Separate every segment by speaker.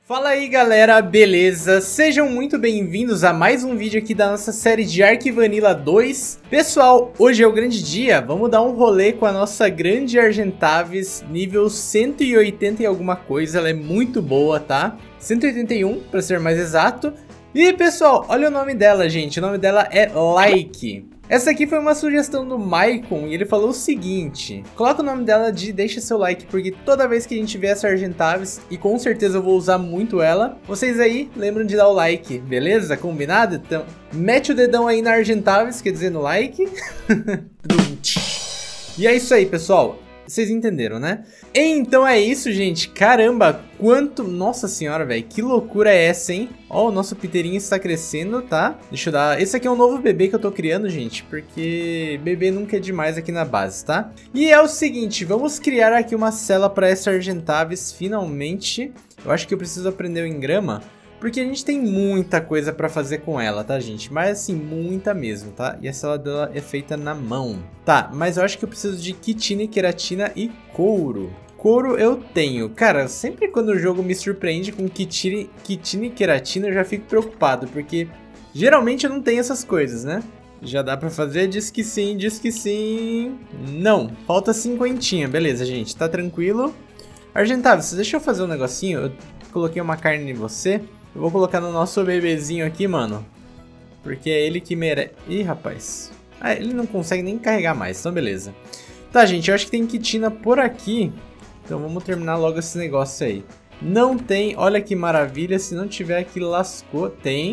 Speaker 1: Fala aí galera, beleza? Sejam muito bem-vindos a mais um vídeo aqui da nossa série de Ark Vanilla 2. Pessoal, hoje é o grande dia, vamos dar um rolê com a nossa grande Argentavis, nível 180 e alguma coisa, ela é muito boa, tá? 181, para ser mais exato. E pessoal, olha o nome dela, gente, o nome dela é Like. Essa aqui foi uma sugestão do Maicon e ele falou o seguinte: coloca o nome dela de deixa seu like, porque toda vez que a gente vê essa Argentavis, e com certeza eu vou usar muito ela, vocês aí lembram de dar o like, beleza? Combinado? Então, mete o dedão aí na Argentavis, quer dizer no like. E é isso aí, pessoal. Vocês entenderam, né? Então é isso, gente. Caramba, quanto... Nossa senhora, velho. Que loucura é essa, hein? Ó, o nosso piteirinho está crescendo, tá? Deixa eu dar... Esse aqui é um novo bebê que eu tô criando, gente. Porque bebê nunca é demais aqui na base, tá? E é o seguinte, vamos criar aqui uma cela para essa Argentavis, finalmente. Eu acho que eu preciso aprender o engrama, porque a gente tem muita coisa pra fazer com ela, tá, gente? Mas, assim, muita mesmo, tá? E a cela dela é feita na mão. Tá, mas eu acho que eu preciso de quitina, queratina e couro. Couro eu tenho. Cara, sempre quando o jogo me surpreende com quitina e queratina, eu já fico preocupado, porque geralmente eu não tenho essas coisas, né? Já dá pra fazer? Diz que sim, diz que sim. Não, falta 50. Beleza, gente, tá tranquilo. Argentavis, deixa eu fazer um negocinho. Eu coloquei uma carne em você. Eu vou colocar no nosso bebezinho aqui, mano, porque é ele que merece... Ih, rapaz. Ah, ele não consegue nem carregar mais, então beleza. Tá, gente, eu acho que tem quitina por aqui. Então vamos terminar logo esse negócio aí. Não tem, olha que maravilha. Se não tiver aqui, lascou. Tem.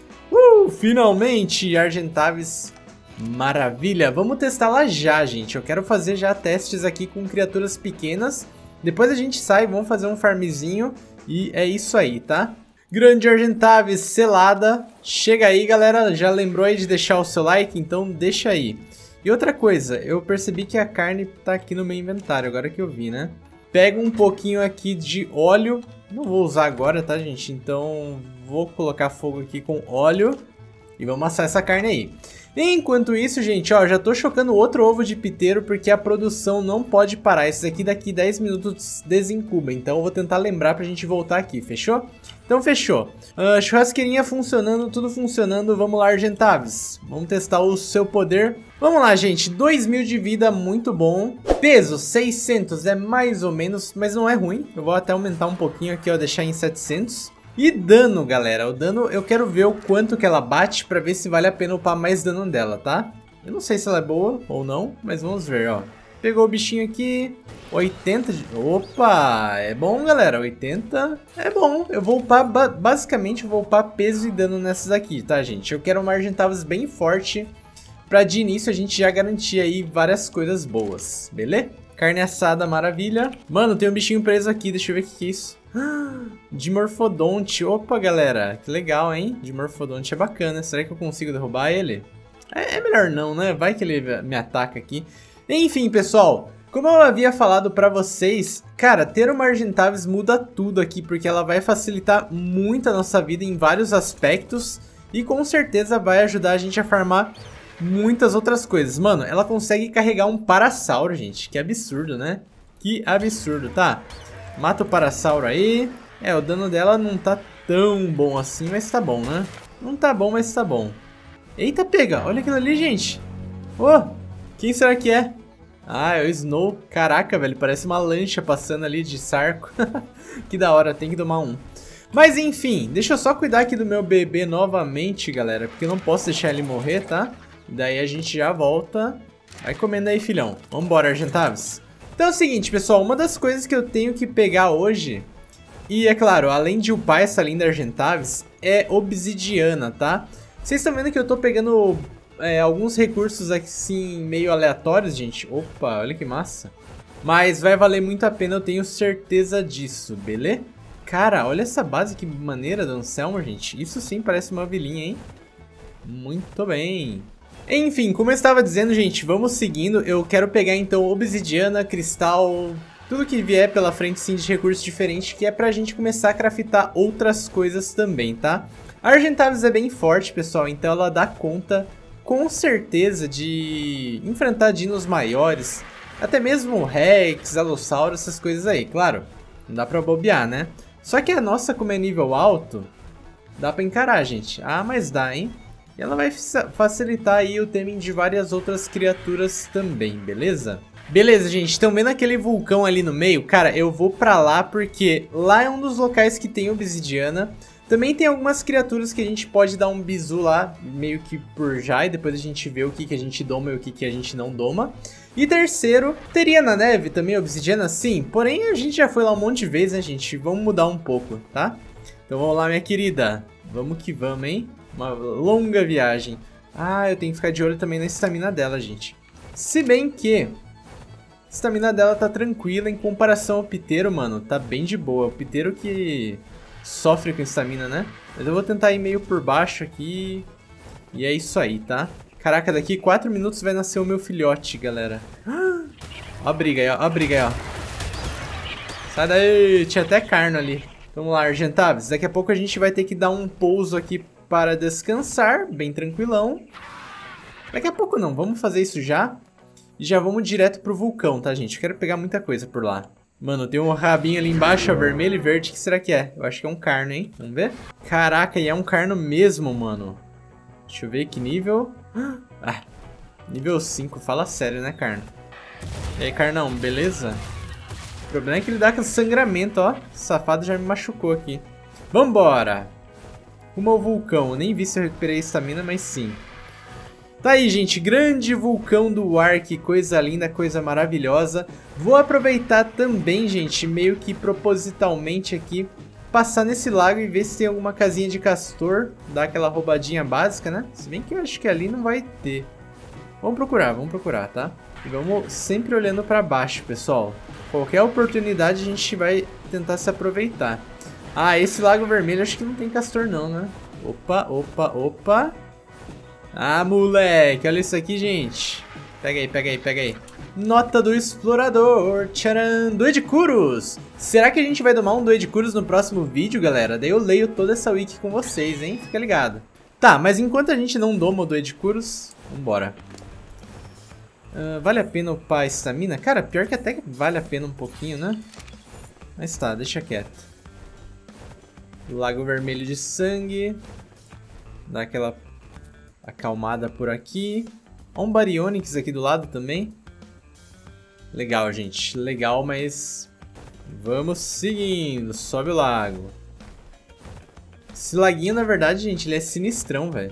Speaker 1: Finalmente, Argentavis. Maravilha. Vamos testar lá já, gente. Eu quero fazer já testes aqui com criaturas pequenas. Depois a gente sai, vamos fazer um farmzinho. E é isso aí, tá? Grande Argentavis selada. Chega aí, galera. Já lembrou aí de deixar o seu like? Então deixa aí. E outra coisa, eu percebi que a carne tá aqui no meu inventário, agora que eu vi, né? Pega um pouquinho aqui de óleo. Não vou usar agora, tá, gente? Então vou colocar fogo aqui com óleo e vamos assar essa carne aí. Enquanto isso, gente, ó, já tô chocando outro ovo de piteiro porque a produção não pode parar. Esse aqui daqui 10 minutos desincuba, então eu vou tentar lembrar pra gente voltar aqui, fechou? Então fechou. Churrasqueirinha funcionando, tudo funcionando. Vamos lá, Argentavis. Vamos testar o seu poder. Vamos lá, gente. 2000 de vida, muito bom. Peso, 600, é mais ou menos, mas não é ruim. Eu vou até aumentar um pouquinho aqui, ó, deixar em 700. E dano, galera. O dano, eu quero ver o quanto que ela bate pra ver se vale a pena upar mais dano dela, tá? Eu não sei se ela é boa ou não, mas vamos ver, ó. Pegou o bichinho aqui, 80 de... Opa, é bom, galera, 80 é bom. Eu vou upar, basicamente, eu vou upar peso e dano nessas aqui, tá, gente? Eu quero uma Argentavis bem forte, pra de início a gente já garantir aí várias coisas boas, beleza? Carne assada, maravilha. Mano, tem um bichinho preso aqui, deixa eu ver o que é isso. Dimorphodonte, opa, galera, que legal, hein? Dimorphodonte é bacana, será que eu consigo derrubar ele? É melhor não, né? Vai que ele me ataca aqui. Enfim, pessoal, como eu havia falado pra vocês, cara, ter uma Argentavis muda tudo aqui, porque ela vai facilitar muito a nossa vida em vários aspectos e com certeza vai ajudar a gente a farmar muitas outras coisas. Mano, ela consegue carregar um Parasauro, gente, que absurdo, né? Que absurdo, tá? Mata o Parasauro aí. É, o dano dela não tá tão bom assim, mas tá bom, né? Não tá bom, mas tá bom. Eita, pega, olha aquilo ali, gente. Oh, quem será que é? Ah, é o Snow. Caraca, velho, parece uma lancha passando ali de sarco. Que da hora, tem que tomar um. Mas enfim, deixa eu só cuidar aqui do meu bebê novamente, galera, porque eu não posso deixar ele morrer, tá? Daí a gente já volta. Vai comendo aí, filhão. Vambora, Argentavis. Então é o seguinte, pessoal, uma das coisas que eu tenho que pegar hoje, e é claro, além de upar essa linda Argentavis, é obsidiana, tá? Vocês estão vendo que eu tô pegando... alguns recursos assim meio aleatórios, gente. Opa, olha que massa. Mas vai valer muito a pena, eu tenho certeza disso, beleza? Cara, olha essa base, que maneira do Anselmo, gente. Isso sim parece uma vilinha, hein? Muito bem. Enfim, como eu estava dizendo, gente, vamos seguindo. Eu quero pegar então obsidiana, cristal, tudo que vier pela frente sim de recursos diferentes, que é pra gente começar a craftar outras coisas também, tá? A Argentavis é bem forte, pessoal, então ela dá conta com certeza de enfrentar dinos maiores, até mesmo Rex, Alossauro, essas coisas aí, claro, não dá pra bobear, né? Só que a nossa, como é nível alto, dá pra encarar, gente. Ah, mas dá, hein? E ela vai facilitar aí o teming de várias outras criaturas também, beleza? Beleza, gente. Estão vendo aquele vulcão ali no meio? Cara, eu vou pra lá porque lá é um dos locais que tem obsidiana. Também tem algumas criaturas que a gente pode dar um bizu lá, meio que por já, e depois a gente vê o que a gente doma e o que a gente não doma. E terceiro, teria na neve também obsidiana? Sim, porém a gente já foi lá um monte de vezes, né, gente? Vamos mudar um pouco, tá? Então vamos lá, minha querida. Vamos que vamos, hein? Uma longa viagem. Ah, eu tenho que ficar de olho também na estamina dela, gente. Se bem que a estamina dela tá tranquila em comparação ao piteiro, mano. Tá bem de boa. O piteiro que sofre com estamina, né? Mas eu vou tentar ir meio por baixo aqui. E é isso aí, tá? Caraca, daqui 4 minutos vai nascer o meu filhote, galera. Ó a briga aí, ó. Ó a briga aí, ó. Sai daí. Tinha até carno ali. Vamos lá, Argentavis. Daqui a pouco a gente vai ter que dar um pouso aqui para descansar. Bem tranquilão. Daqui a pouco não. Vamos fazer isso já. E já vamos direto pro vulcão, tá, gente? Eu quero pegar muita coisa por lá. Mano, tem um rabinho ali embaixo, ó, vermelho e verde. O que será que é? Eu acho que é um carno, hein? Vamos ver? Caraca, e é um carno mesmo, mano. Deixa eu ver que nível. Ah, nível 5. Fala sério, né, carno? E aí, carnão, beleza? O problema é que ele dá com sangramento, ó. O safado já me machucou aqui. Vambora! Rumo ao vulcão. Eu nem vi se eu recuperei a estamina, mas sim. Tá aí, gente, grande vulcão do ar, que coisa linda, coisa maravilhosa. Vou aproveitar também, gente, meio que propositalmente aqui, passar nesse lago e ver se tem alguma casinha de castor, dar aquela roubadinha básica, né? Se bem que eu acho que ali não vai ter. Vamos procurar, tá? E vamos sempre olhando pra baixo, pessoal. Qualquer oportunidade a gente vai tentar se aproveitar. Ah, esse lago vermelho acho que não tem castor não, né? Opa, opa, opa. Ah, moleque, olha isso aqui, gente. Pega aí, pega aí, pega aí. Nota do explorador. Tcharam, Duedicurus. Será que a gente vai domar um Duedicurus no próximo vídeo, galera? Daí eu leio toda essa wiki com vocês, hein? Fica ligado. Tá, mas enquanto a gente não doma o Duedicurus, vambora. Vale a pena upar a estamina? Cara, pior que até vale a pena um pouquinho, né? Mas tá, deixa quieto. Lago vermelho de sangue. Dá aquela acalmada por aqui. Ó um Baryonyx aqui do lado também. Legal, gente. Legal, mas vamos seguindo. Sobe o lago. Esse laguinho, na verdade, gente, ele é sinistrão, velho.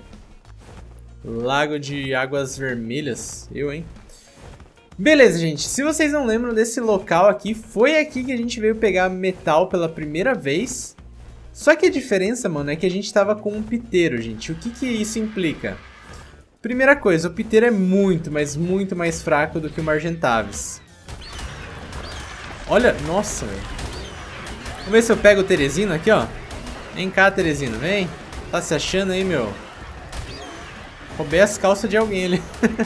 Speaker 1: Lago de águas vermelhas. Eu, hein? Beleza, gente. Se vocês não lembram desse local aqui, foi aqui que a gente veio pegar metal pela primeira vez. Só que a diferença, mano, é que a gente tava com um piteiro, gente. O que que isso implica? Primeira coisa, o piteiro é muito, mas muito mais fraco do que o Margentavis. Olha, nossa, velho. Vamos ver se eu pego o Teresino aqui, ó. Vem cá, Teresino, vem. Tá se achando aí, meu? Roubei as calças de alguém ali.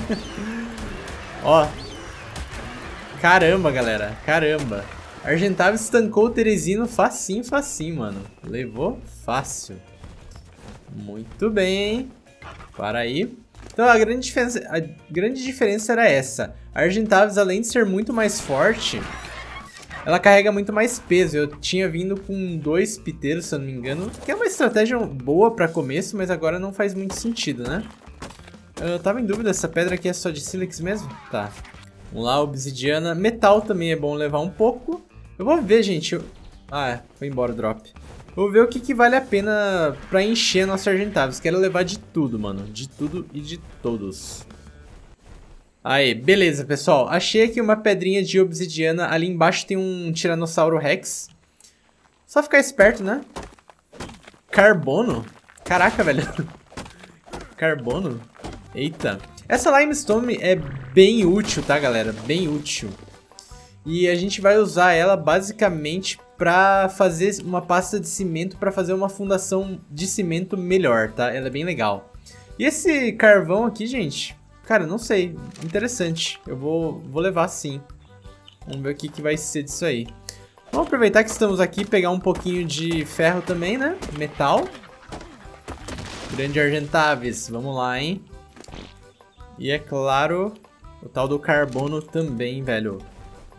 Speaker 1: Ó. Caramba, galera. Caramba. Argentavis estancou o Teresino facinho, facinho, mano. Levou fácil. Muito bem. Para aí. Então a grande diferença era essa. A Argentavis, além de ser muito mais forte, ela carrega muito mais peso. Eu tinha vindo com 2 piteiros, se eu não me engano, que é uma estratégia boa para começo, mas agora não faz muito sentido, né? Eu tava em dúvida, essa pedra aqui é só de sílex mesmo? Tá. Vamos lá, obsidiana. Metal também é bom levar um pouco. Eu vou ver, gente. Ah, foi embora o drop. Vou ver o que vale a pena pra encher nosso Argentavis. Quero levar de tudo, mano. De tudo e de todos. Aí, beleza, pessoal. Achei aqui uma pedrinha de obsidiana. Ali embaixo tem um Tiranossauro Rex. Só ficar esperto, né? Carbono? Caraca, velho. Carbono? Eita. Essa limestone é bem útil, tá, galera? Bem útil. E a gente vai usar ela basicamente pra fazer uma pasta de cimento, pra fazer uma fundação de cimento melhor, tá? Ela é bem legal. E esse carvão aqui, gente, cara, não sei. Interessante. Eu vou levar sim. Vamos ver o que vai ser disso aí. Vamos aproveitar que estamos aqui, pegar um pouquinho de ferro também, né? Metal. Grande Argentavis. Vamos lá, hein? E é claro, o tal do carbono também, velho.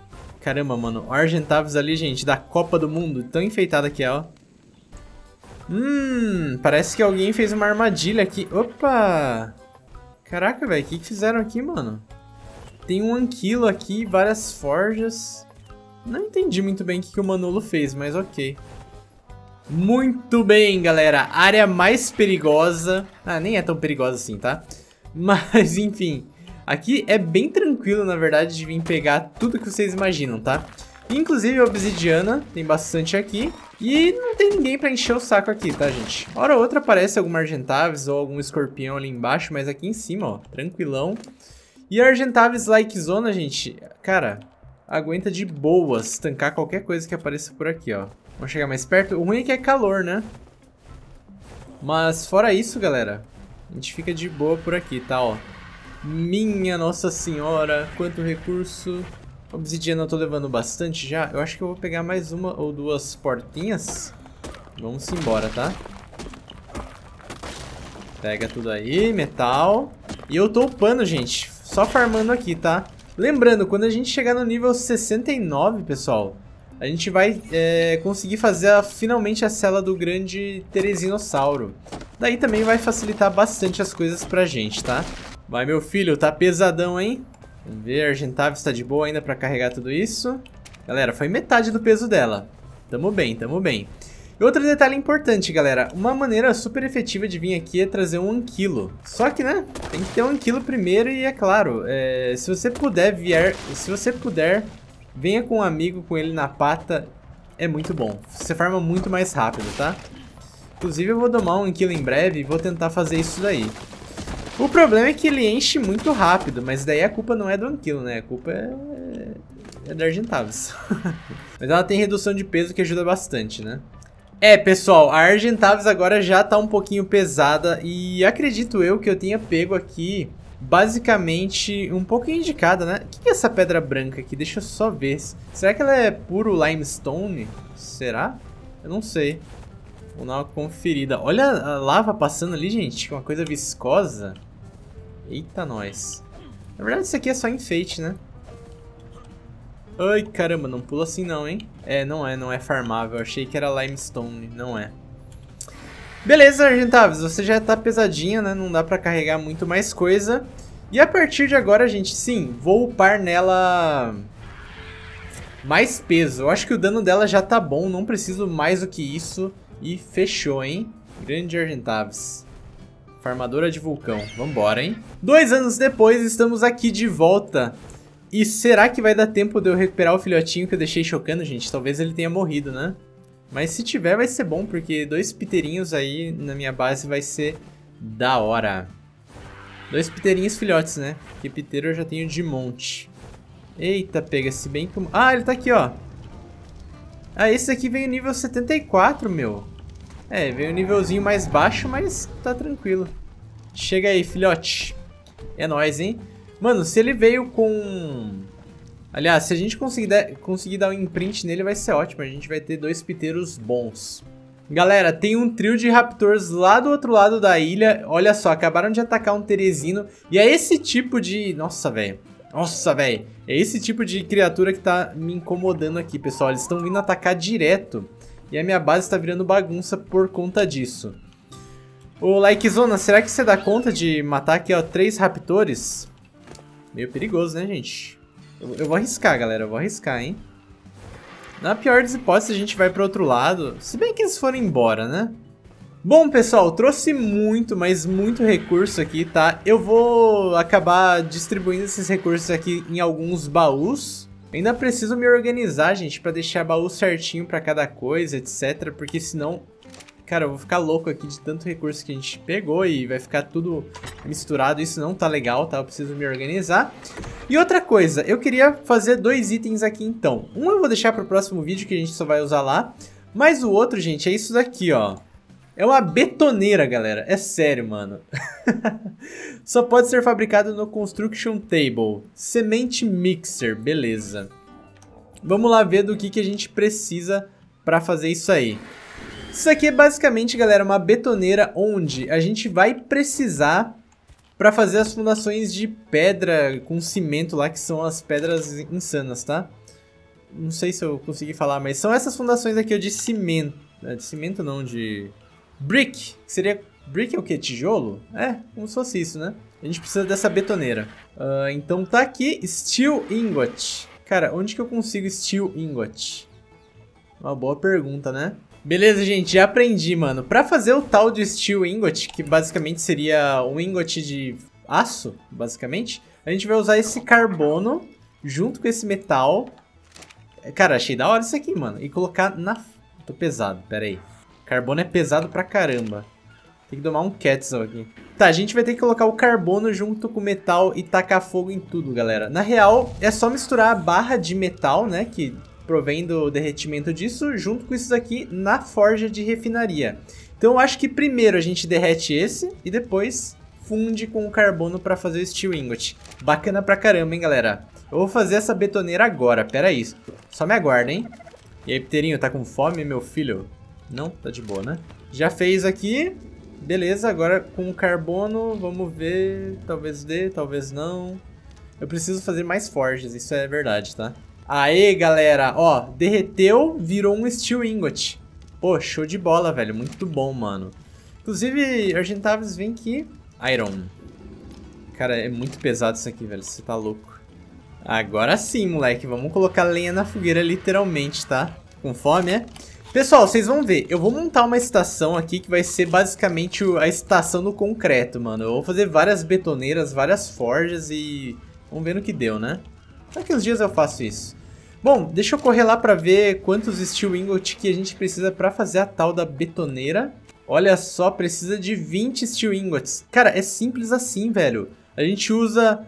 Speaker 1: Caramba, mano. O Argentavis ali, gente, da Copa do Mundo. Tão enfeitado que é, ó. Parece que alguém fez uma armadilha aqui. Opa! Caraca, velho. O que fizeram aqui, mano? Tem um anquilo aqui, várias forjas. Não entendi muito bem o que o Manolo fez, mas ok. Muito bem, galera. Área mais perigosa. Ah, nem é tão perigosa assim, tá? Mas, enfim. Aqui é bem tranquilo, na verdade, de vir pegar tudo que vocês imaginam, tá? Inclusive a obsidiana, tem bastante aqui. E não tem ninguém pra encher o saco aqui, tá, gente? Hora ou outra aparece alguma Argentavis ou algum escorpião ali embaixo, mas aqui em cima, ó, tranquilão. E a Argentavis Like Zona, gente, cara, aguenta de boas tancar qualquer coisa que apareça por aqui, ó. Vamos chegar mais perto. O ruim é que é calor, né? Mas fora isso, galera, a gente fica de boa por aqui, tá, ó. Minha Nossa Senhora, quanto recurso. Obsidiana eu tô levando bastante já. Eu acho que eu vou pegar mais uma ou duas portinhas. Vamos embora, tá? Pega tudo aí, metal. E eu tô upando, gente. Só farmando aqui, tá? Lembrando, quando a gente chegar no nível 69, pessoal, a gente vai conseguir fazer finalmente a cela do grande Teresinossauro. Daí também vai facilitar bastante as coisas pra gente, tá? Vai, meu filho, tá pesadão, hein? Vamos ver, a Argentavis tá de boa ainda pra carregar tudo isso. Galera, foi metade do peso dela. Tamo bem, tamo bem. E outro detalhe importante, galera. Uma maneira super efetiva de vir aqui é trazer um anquilo. Só que, né, tem que ter um anquilo primeiro e, é claro, se você puder venha com um amigo, com ele na pata, é muito bom. Você farma muito mais rápido, tá? Inclusive, eu vou domar um anquilo em breve e vou tentar fazer isso daí. O problema é que ele enche muito rápido, mas daí a culpa não é do anquilo, né? A culpa é da Argentavis. Mas ela tem redução de peso que ajuda bastante, né? Pessoal, a Argentavis agora já tá um pouquinho pesada e acredito eu que eu tenha pego aqui, basicamente, um pouco indicada, né? O que é essa pedra branca aqui? Deixa eu só ver. Será que ela é puro limestone? Será? Eu não sei. Vou dar uma conferida. Olha a lava passando ali, gente. Uma coisa viscosa. Eita, nós. Na verdade, isso aqui é só enfeite, né? Ai, caramba, não pula assim não, hein? Não é farmável. Eu achei que era limestone. Não é. Beleza, Argentavis. Você já tá pesadinha, né? Não dá pra carregar muito mais coisa. E a partir de agora, gente, sim, vou upar nela mais peso. Eu acho que o dano dela já tá bom. Não preciso mais do que isso. E fechou, hein? Grande Argentavis. Farmadora de vulcão. Vambora, hein? 2 anos depois, estamos aqui de volta. E será que vai dar tempo de eu recuperar o filhotinho que eu deixei chocando, gente? Talvez ele tenha morrido, né? Mas se tiver, vai ser bom, porque 2 piteirinhos aí na minha base vai ser da hora. 2 piteirinhos filhotes, né? Porque piteiro eu já tenho de monte. Eita, pega-se bem como... Ah, ele tá aqui, ó. Ah, esse aqui veio nível 74, meu. Veio um nívelzinho mais baixo, mas tá tranquilo. Chega aí, filhote. É nóis, hein? Mano, se ele veio com... Aliás, se a gente conseguir dar um imprint nele, vai ser ótimo. A gente vai ter 2 piteiros bons. Galera, tem um trio de raptors lá do outro lado da ilha. Olha só, acabaram de atacar um teresino. E é esse tipo de... Nossa, velho. Nossa, velho. É esse tipo de criatura que tá me incomodando aqui, pessoal. Eles estão vindo atacar direto. E a minha base tá virando bagunça por conta disso. Ô, Likezona, será que você dá conta de matar aqui, ó, 3 raptores? Meio perigoso, né, gente? Eu vou arriscar, galera. Eu vou arriscar, hein? Na pior das hipóteses, a gente vai pro outro lado. Se bem que eles foram embora, né? Bom, pessoal, trouxe muito, mas muito recurso aqui, tá? Eu vou acabar distribuindo esses recursos aqui em alguns baús. Ainda preciso me organizar, gente, pra deixar baú certinho pra cada coisa, etc. Porque senão, cara, eu vou ficar louco aqui de tanto recurso que a gente pegou e vai ficar tudo misturado. Isso não tá legal, tá? Eu preciso me organizar. E outra coisa, eu queria fazer 2 itens aqui, então. Um eu vou deixar pro próximo vídeo, que a gente só vai usar lá. Mas o outro, gente, é isso daqui, ó. É uma betoneira, galera. É sério, mano. Só pode ser fabricado no Construction Table. Semente Mixer, beleza. Vamos lá ver do que a gente precisa para fazer isso aí. Isso aqui é basicamente, galera, uma betoneira onde a gente vai precisar para fazer as fundações de pedra com cimento lá, que são as pedras insanas, tá? Não sei se eu consegui falar, mas são essas fundações aqui de cimento. De cimento não, de brick. Seria... Brick é o quê? Tijolo? É, como se fosse isso, né? A gente precisa dessa betoneira. Então tá aqui, Steel Ingot. Cara, onde que eu consigo Steel Ingot? Uma boa pergunta, né? Beleza, gente, já aprendi, mano. Pra fazer o tal de Steel Ingot, que basicamente seria um ingot de aço, basicamente, a gente vai usar esse carbono junto com esse metal. Cara, achei da hora isso aqui, mano. E colocar na... Tô pesado, pera aí. Carbono é pesado pra caramba. Tem que tomar um Quetzal aqui. Tá, a gente vai ter que colocar o carbono junto com o metal e tacar fogo em tudo, galera. Na real, é só misturar a barra de metal, né, que provém do derretimento disso, junto com isso aqui na forja de refinaria. Então eu acho que primeiro a gente derrete esse e depois funde com o carbono pra fazer o Steel Ingot. Bacana pra caramba, hein, galera. Eu vou fazer essa betoneira agora, pera aí. Só me aguarda, hein. E aí, Pterinho, tá com fome, meu filho? Não? Tá de boa, né? Já fez aqui... Beleza, agora com o carbono, vamos ver, talvez dê, talvez não. Eu preciso fazer mais forjas, isso é verdade, tá? Aê, galera, ó, derreteu, virou um Steel Ingot. Pô, show de bola, velho, muito bom, mano. Inclusive, Argentavis, vem aqui. Iron. Cara, é muito pesado isso aqui, velho, você tá louco. Agora sim, moleque, vamos colocar lenha na fogueira, literalmente, tá? Com fome, é? Pessoal, vocês vão ver, eu vou montar uma estação aqui que vai ser basicamente a estação do concreto, mano. Eu vou fazer várias betoneiras, várias forjas e vamos ver no que deu, né? Daqui uns dias eu faço isso. Bom, deixa eu correr lá pra ver quantos Steel Ingot que a gente precisa pra fazer a tal da betoneira. Olha só, precisa de 20 Steel Ingots. Cara, é simples assim, velho. A gente usa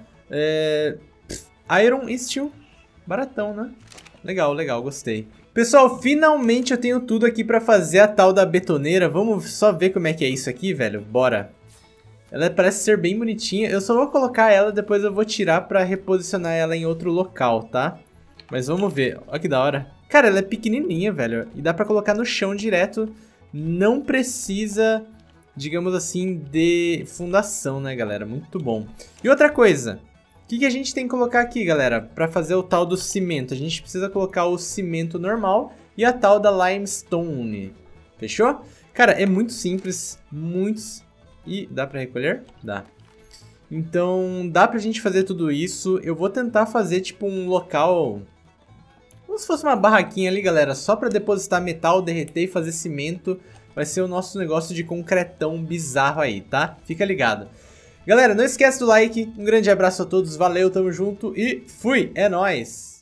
Speaker 1: Iron e Steel. Baratão, né? Legal, legal, gostei. Pessoal, finalmente eu tenho tudo aqui pra fazer a tal da betoneira. Vamos só ver como é que é isso aqui, velho. Bora. Ela parece ser bem bonitinha. Eu só vou colocar ela, depois eu vou tirar pra reposicionar ela em outro local, tá? Mas vamos ver. Olha que da hora. Cara, ela é pequenininha, velho. E dá pra colocar no chão direto. Não precisa, digamos assim, de fundação, né, galera? Muito bom. E outra coisa... O que a gente tem que colocar aqui, galera, para fazer o tal do cimento? A gente precisa colocar o cimento normal e a tal da limestone. Fechou? Cara, é muito simples, E dá para recolher? Dá. Então, dá pra gente fazer tudo isso. Eu vou tentar fazer, tipo, um local... Como se fosse uma barraquinha ali, galera, só para depositar metal, derreter e fazer cimento. Vai ser o nosso negócio de concretão bizarro aí, tá? Fica ligado. Galera, não esquece do like, um grande abraço a todos, valeu, tamo junto e fui, é nóis!